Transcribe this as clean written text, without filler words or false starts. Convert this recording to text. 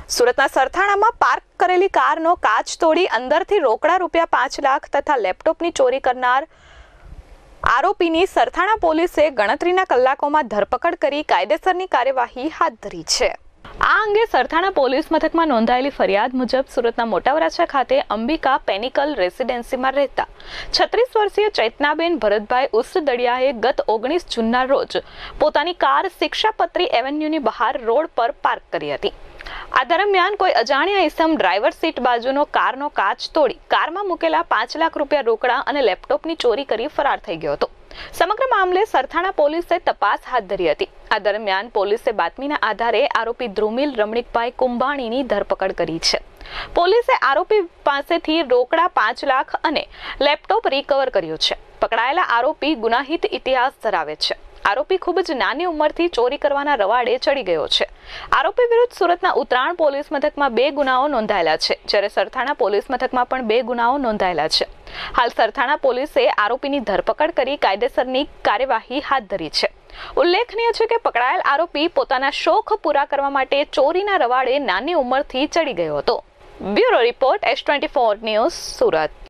સુરતના સરથાણામાં પાર્ક કરેલી કારનો કાચ તોડી અંદરથી રોકડા ₹5 લાખ તથા લેપટોપની ચોરી કરનાર આરોપીની સરથાણા પોલીસે ગણતરીના કલાકોમાં ધરપકડ કરી કાયદેસરની કાર્યવાહી હાથ ધરી છે। આ અંગે સરથાણા પોલીસ મથકમાં નોંધાયેલી ફરિયાદ મુજબ સુરતના મોટા વરાછા ખાતે અંબિકા પેનિકલ રેસિડેન્સીમાં રહેતા 36 વર્ષીય ચૈતનાબેન ભરતભાઈ ઉસદડિયાએ ગત 19 જૂનના રોજ પોતાની કાર શિક્ષાપત્રી એવન્યુની બહાર રોડ પર પાર્ક કરી હતી। આ દરમિયાન કોઈ અજાણ્યા ઇસમ ડ્રાઈવર સીટ બાજુનો કારનો કાચ તોડી કારમાં મૂકેલા ₹5 લાખ રોકડા અને લેપટોપની ચોરી કરી ફરાર થઈ ગયો હતો। સમગ્ર મામલે સરથાણા પોલીસે તપાસ હાથ ધરી હતી। આ દરમિયાન પોલીસે બાતમીના આધારે આરોપી ધ્રુમિલ રમણીકભાઈ કુંભાણીની ધરપકડ કરી છે। પોલીસે આરોપી પાસેથી રોકડા ₹5 લાખ અને લેપટોપ રિકવર કર્યો છે। પકડાયેલા આરોપી ગુનાહિત ઇતિહાસ ધરાવે છે। આરોપી ખૂબ જ નાની ઉંમરથી ચોરી કરવાના રવાડે ચડી ગયો છે। આરોપી વિરુદ્ધ સુરતના ઉત્તરાણ પોલીસ મથકમાં 2 ગુનાઓ નોંધાયેલા છે, જ્યારે સરથાણા પોલીસ મથકમાં પણ 2 ગુનાઓ નોંધાયેલા છે। હાલ સરથાણા પોલીસે આરોપીની ધરપકડ કરી કાયદેસરની કાર્યવાહી હાથ ધરી છે। ઉલ્લેખનીય છે કે પકડાયેલ આરોપી પોતાના શોખ પૂરા કરવા માટે ચોરીના રવાડે નાની ઉંમરથી ચડી ગયો હતો। Bureau report S24 news Surat.